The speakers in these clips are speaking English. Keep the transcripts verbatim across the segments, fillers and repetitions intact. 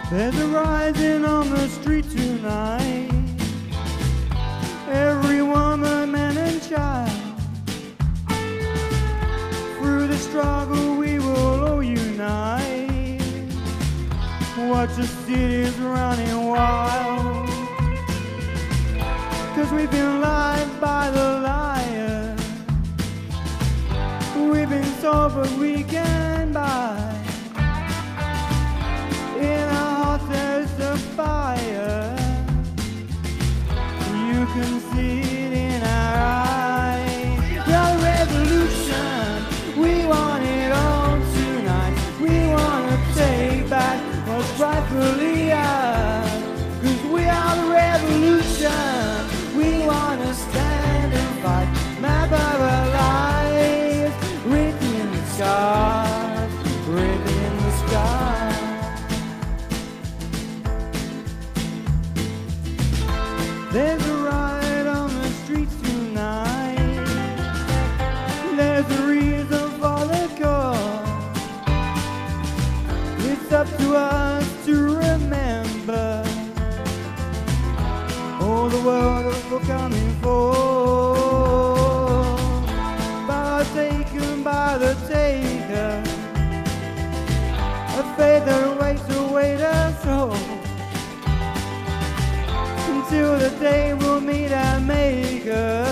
There's a rising on the street tonight. Every woman, man and child. Through the struggle we will all unite. Watch the cities running wild. Cause we've been lied by the liar. We've been told but we can buy. In our hearts there's a fire. You can see it in our eyes. The revolution, we want it all tonight. We want to take back what's rightfully ours. Cause we are the revolution. We want to stand and fight. Map our lives, written in the stars, written in the sky. There's a riot on the streets tonight. There's a reason for the call. It's up to us to remember all the world that we're coming for. But taken by the taker, a fate that waits to wait us all. Until the day we'll meet our maker.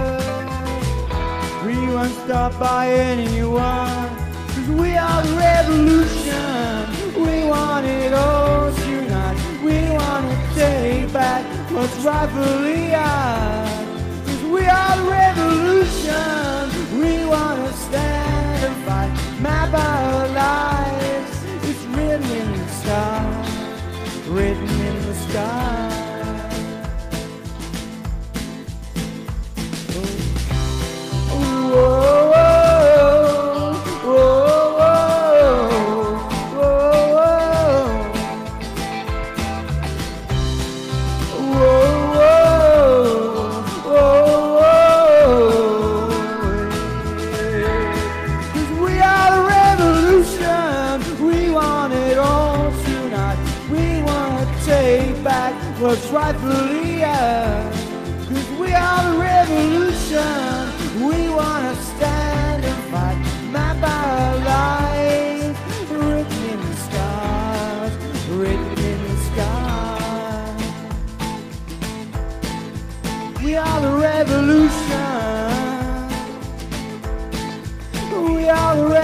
We won't stop by anyone. Cause we are the revolution. We want it all tonight. We want to take back what's rightfully ours. Cause we are the revolution. We want to stand and fight. Map our lives. It's written in the stars. Written in the sky. What's rightfully ours. Cause we are the revolution. We wanna stand and fight. Map our lives. Written in the stars. Written in the sky. We are the revolution. We are the revolution.